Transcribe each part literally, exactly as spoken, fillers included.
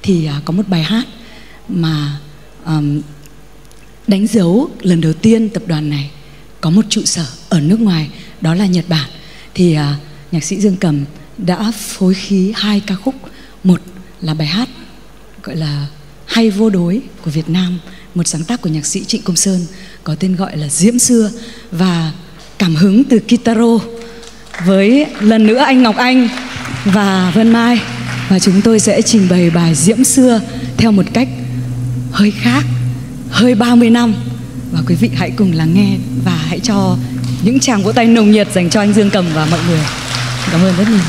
thì uh, có một bài hát mà um, đánh dấu lần đầu tiên tập đoàn này có một trụ sở ở nước ngoài, đó là Nhật Bản. Thì uh, nhạc sĩ Dương Cầm đã phối khí hai ca khúc. Một là bài hát gọi là Hay Vô Đối của Việt Nam, một sáng tác của nhạc sĩ Trịnh Công Sơn, có tên gọi là Diễm Xưa, và cảm hứng từ Kitaro với lần nữa anh Ngọc Anh và Vân Mai. Và chúng tôi sẽ trình bày bài Diễm Xưa theo một cách hơi khác, hơi ba mươi năm. Và quý vị hãy cùng lắng nghe và hãy cho những tràng vỗ tay nồng nhiệt dành cho anh Dương Cầm và mọi người. Cảm ơn rất nhiều.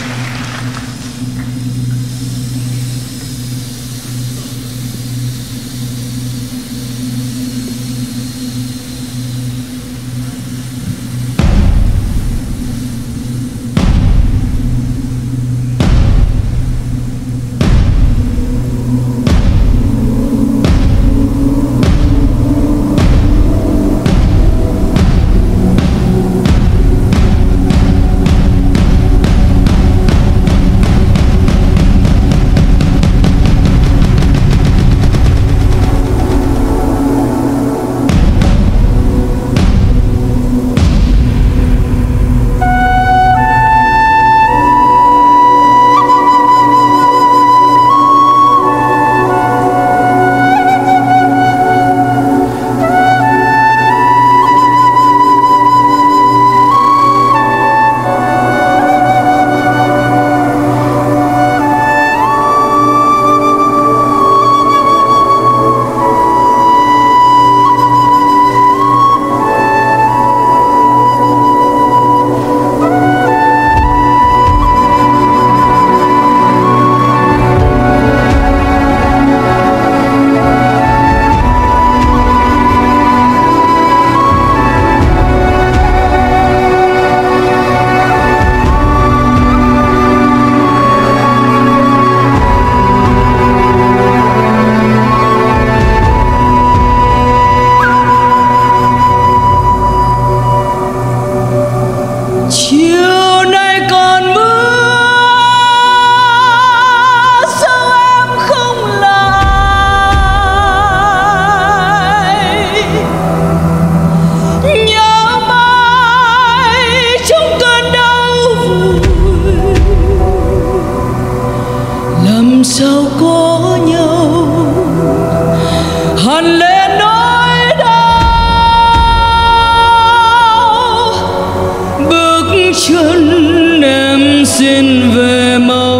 Sao có nhau hằn lên nỗi đau, bước chân em xin về mau.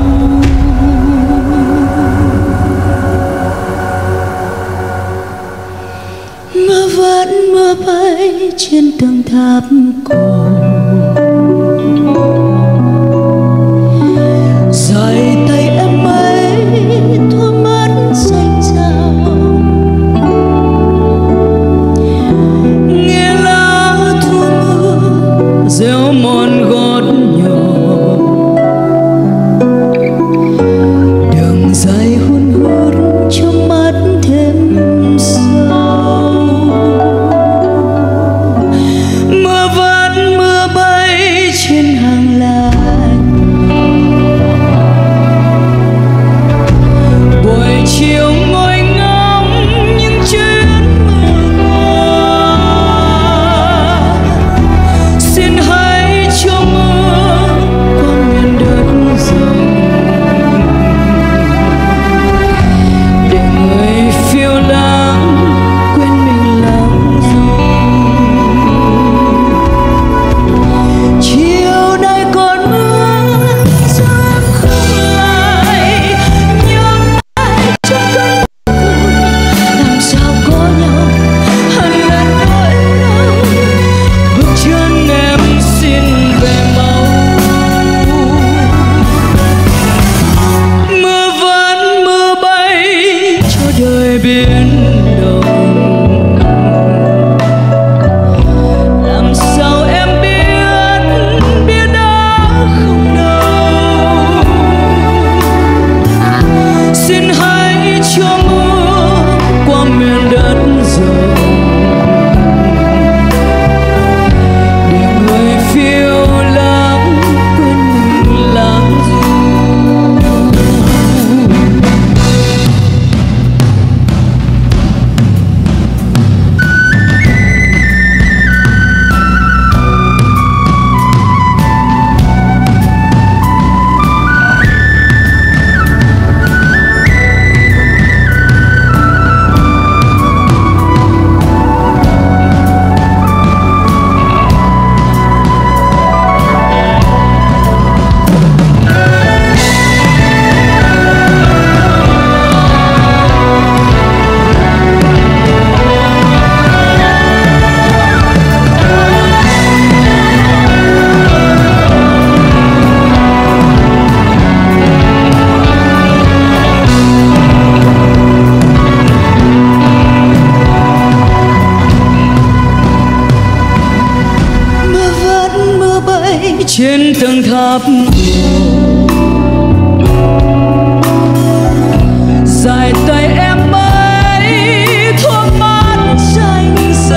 Mưa vẫn mưa bay trên tầng tháp cổ, dài tay em ấy thua mất xanh sao, nghe lá thu mưa gieo mòn gót nhỏ, đường dài hun hút trong mắt thêm sâu. Mưa vẫn mưa trên tầng tháp dài tay em ấy thuốc mát xanh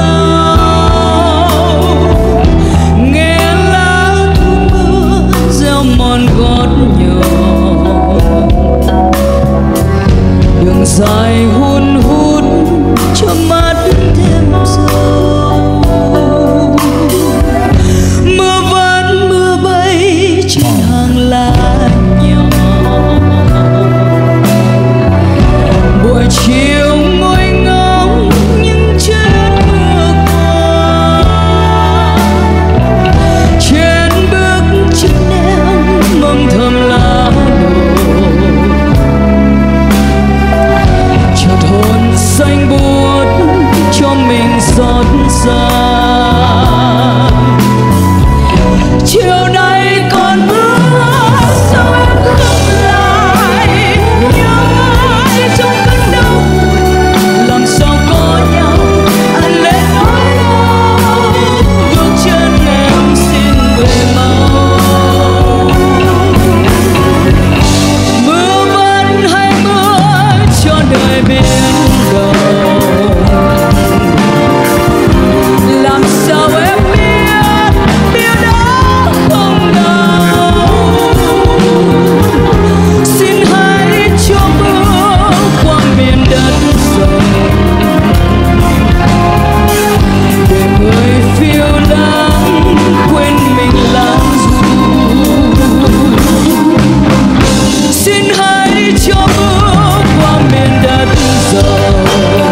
sao, nghe lá thu mưa gieo mòn gót nhỏ, đường dài hun hút cho mắt thêm sâu. Mưa vẫn mưa bay trên hàng lá nhỏ, buổi chiều ngồi ngóng những chân mưa qua, trên bước chân em mong thầm lá đổ, chợt hồn xanh buốt cho mình xót xa. Chiều nay còn mưa sao em không lại nhớ ai trong cơn đau buồn, làm sao có nhau ăn lên nỗi đau, bước chân em xin về mau. Mưa vẫn hay mưa cho đời biến động, làm sao em biết điều đó không đau. Xin hãy cho mưa qua miền đất rộng, để người phiêu lãng quên mình lãng du. Xin hãy cho mưa qua miền đất rộng,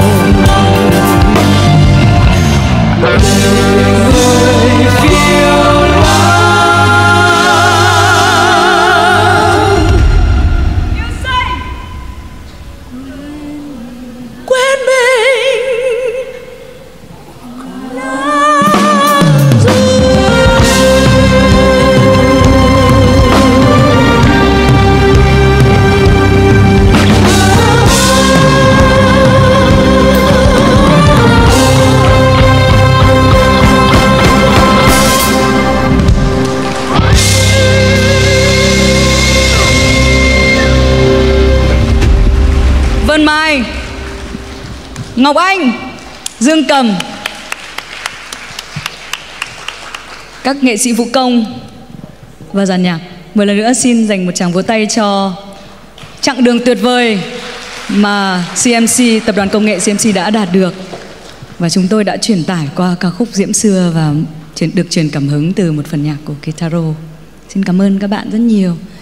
để người phiêu lãng quên mình lãng du. Vân Mai, Ngọc Anh, Dương Cầm, các nghệ sĩ vũ công và dàn nhạc, một lần nữa xin dành một tràng vỗ tay cho chặng đường tuyệt vời mà xê em xê, Tập đoàn Công nghệ xê em xê đã đạt được. Và chúng tôi đã truyền tải qua ca khúc Diễm Xưa và được truyền cảm hứng từ một phần nhạc của Kitaro. Xin cảm ơn các bạn rất nhiều.